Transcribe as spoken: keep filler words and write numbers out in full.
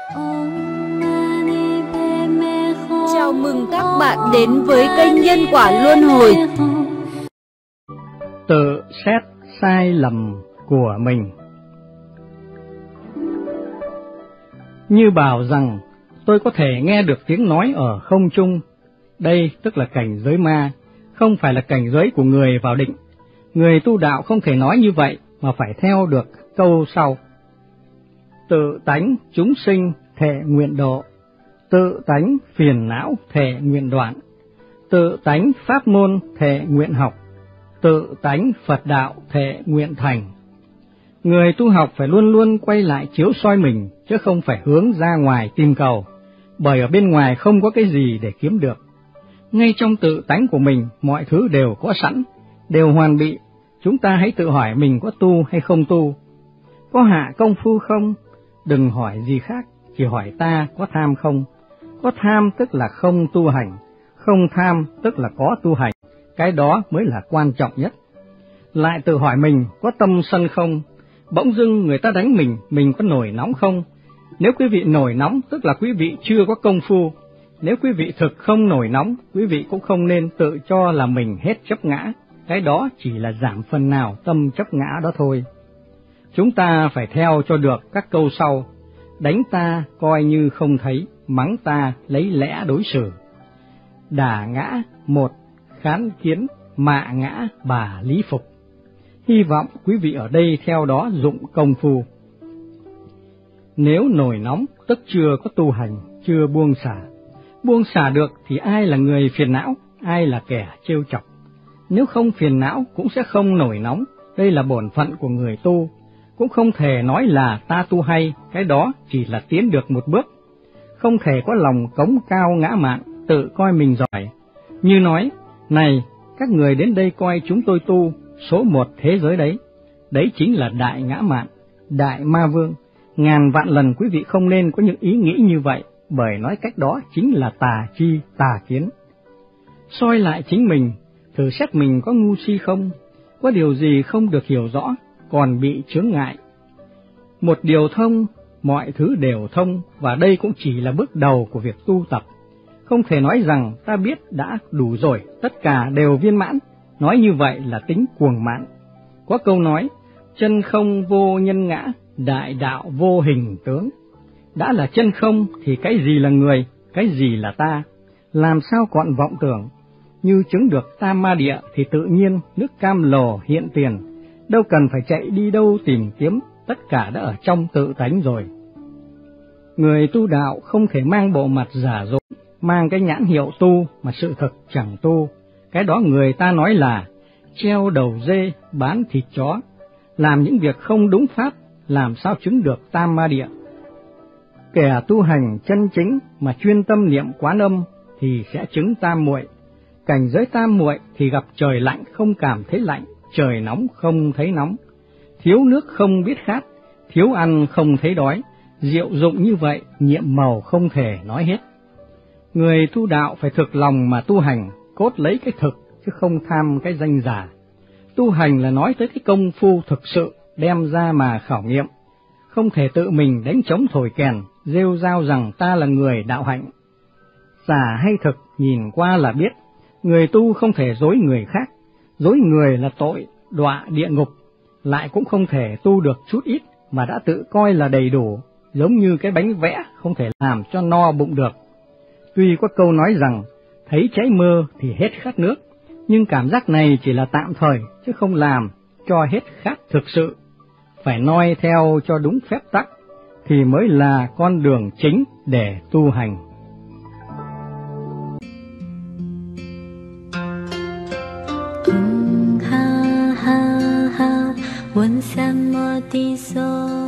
Chào mừng các bạn đến với kênh Nhân Quả Luân Hồi. Tự xét sai lầm của mình. Như bảo rằng tôi có thể nghe được tiếng nói ở không trung. Đây tức là cảnh giới ma, không phải là cảnh giới của người vào định. Người tu đạo không thể nói như vậy mà phải theo được câu sau. Tự tánh chúng sinh thệ nguyện độ, tự tánh phiền não thệ nguyện đoạn, tự tánh pháp môn thệ nguyện học, tự tánh Phật đạo thệ nguyện thành. Người tu học phải luôn luôn quay lại chiếu soi mình, chứ không phải hướng ra ngoài tìm cầu, bởi ở bên ngoài không có cái gì để kiếm được. Ngay trong tự tánh của mình, mọi thứ đều có sẵn, đều hoàn bị. Chúng ta hãy tự hỏi mình có tu hay không tu, có hạ công phu không? Đừng hỏi gì khác, chỉ hỏi ta có tham không? Có tham tức là không tu hành, không tham tức là có tu hành, cái đó mới là quan trọng nhất. Lại tự hỏi mình có tâm sân không? Bỗng dưng người ta đánh mình, mình có nổi nóng không? Nếu quý vị nổi nóng tức là quý vị chưa có công phu. Nếu quý vị thực không nổi nóng, quý vị cũng không nên tự cho là mình hết chấp ngã, cái đó chỉ là giảm phần nào tâm chấp ngã đó thôi. Chúng ta phải theo cho được các câu sau: đánh ta coi như không thấy, mắng ta lấy lẽ đối xử, đả ngã một khán kiến, mạ ngã bà lý phục. Hy vọng quý vị ở đây theo đó dụng công phu. Nếu nổi nóng tức chưa có tu hành, chưa buông xả. Buông xả được thì ai là người phiền não, ai là kẻ trêu chọc. Nếu không phiền não cũng sẽ không nổi nóng, đây là bổn phận của người tu. Cũng không thể nói là ta tu hay, cái đó chỉ là tiến được một bước. Không thể có lòng cống cao ngã mạn, tự coi mình giỏi. Như nói, này, các người đến đây coi chúng tôi tu, số một thế giới đấy. Đấy chính là đại ngã mạn, đại ma vương. Ngàn vạn lần quý vị không nên có những ý nghĩ như vậy, bởi nói cách đó chính là tà chi, tà kiến. Soi lại chính mình, thử xét mình có ngu si không, có điều gì không được hiểu rõ, còn bị chướng ngại. Một điều thông, mọi thứ đều thông, và đây cũng chỉ là bước đầu của việc tu tập. Không thể nói rằng ta biết đã đủ rồi, tất cả đều viên mãn, nói như vậy là tính cuồng mãn. Có câu nói, chân không vô nhân ngã, đại đạo vô hình tướng. Đã là chân không thì cái gì là người, cái gì là ta, làm sao còn vọng tưởng. Như chứng được tam ma địa thì tự nhiên nước cam lồ hiện tiền, đâu cần phải chạy đi đâu tìm kiếm, tất cả đã ở trong tự tánh rồi. Người tu đạo không thể mang bộ mặt giả dối, mang cái nhãn hiệu tu mà sự thực chẳng tu. Cái đó người ta nói là treo đầu dê bán thịt chó, làm những việc không đúng pháp, làm sao chứng được tam ma địa. Kẻ tu hành chân chính mà chuyên tâm niệm Quán Âm thì sẽ chứng tam muội. Cảnh giới tam muội thì gặp trời lạnh không cảm thấy lạnh, trời nóng không thấy nóng, thiếu nước không biết khát, thiếu ăn không thấy đói. Diệu dụng như vậy, nhiệm màu không thể nói hết. Người tu đạo phải thực lòng mà tu hành, cốt lấy cái thực chứ không tham cái danh giả. Tu hành là nói tới cái công phu thực sự, đem ra mà khảo nghiệm. Không thể tự mình đánh trống thổi kèn, rêu rao rằng ta là người đạo hạnh. Giả hay thực nhìn qua là biết. Người tu không thể dối người khác, dối người là tội, đọa địa ngục. Lại cũng không thể tu được chút ít mà đã tự coi là đầy đủ, giống như cái bánh vẽ không thể làm cho no bụng được. Tuy có câu nói rằng, thấy cháy mơ thì hết khát nước, nhưng cảm giác này chỉ là tạm thời, chứ không làm cho hết khát thực sự. Phải noi theo cho đúng phép tắc, thì mới là con đường chính để tu hành. Ha ha ha, 问什么的说